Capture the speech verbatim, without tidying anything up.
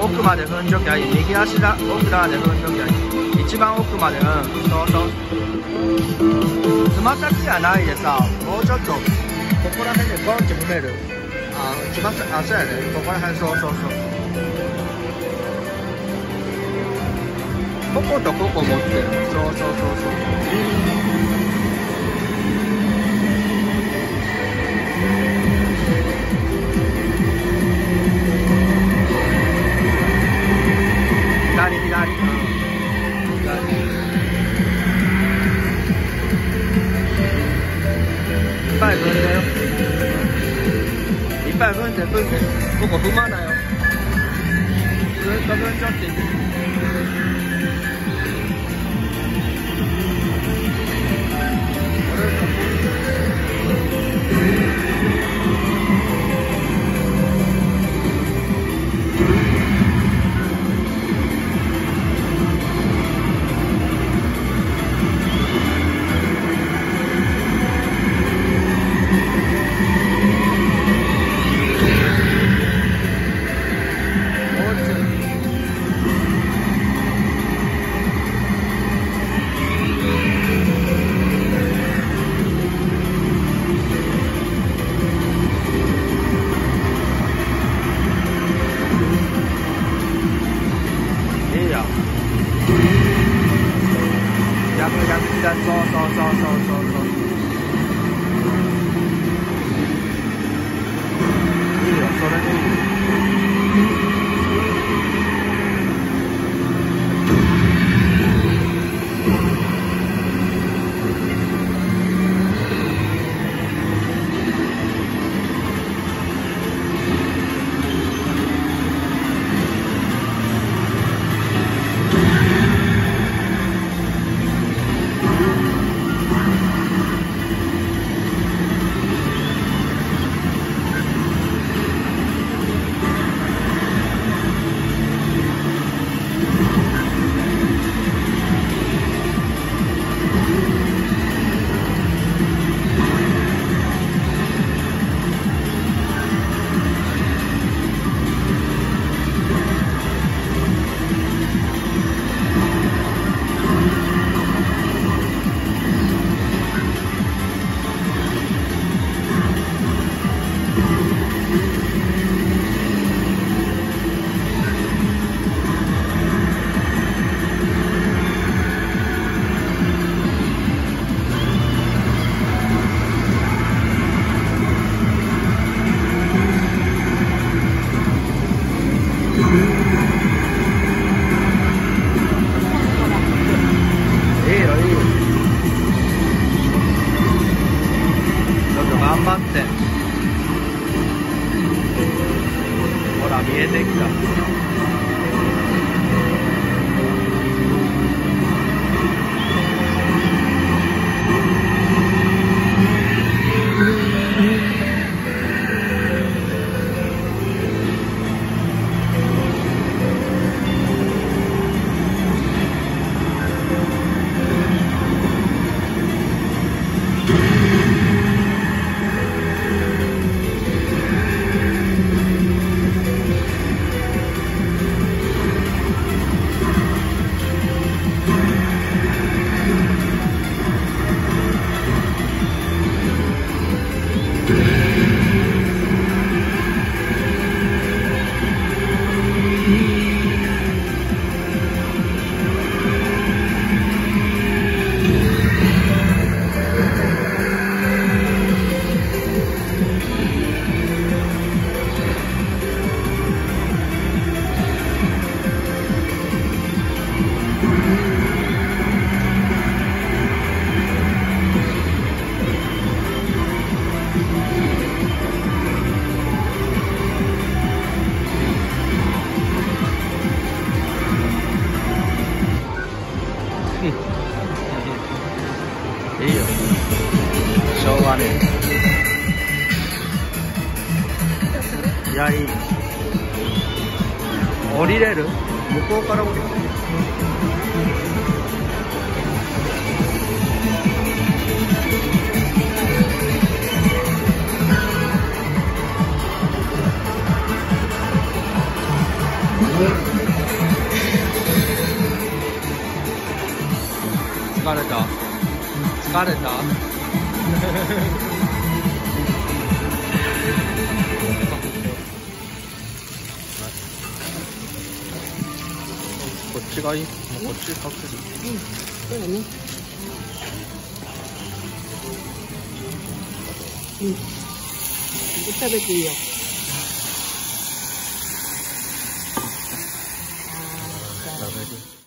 奥まで踏んじょきゃいい。右足だ奥側で踏んじょきゃいい。一番奥まで、うん、そうそう。つま先がないでさ、もうちょっとここら辺でゴンって踏める。あ、つま先、あ、そうやね、ここら辺、そうそうそう。こことここ持ってる。そうそうそうそう。左左、うん、左。いっぱい踏んでよ。いっぱい踏んで踏んで。ここ踏まないよ。ずっと踏んじゃっていい。逆逆左、そうそうそうそうそうそう。いいよ、それでいいよ。頑張って。ほら見えてきた。いいよ、しょうがねえ。いや、いい。降りれる？向こうから降りる。 疲れた疲れたこっちがいい？こっちかける。 うん、そうだね。うん。食べていいよ。 食べる。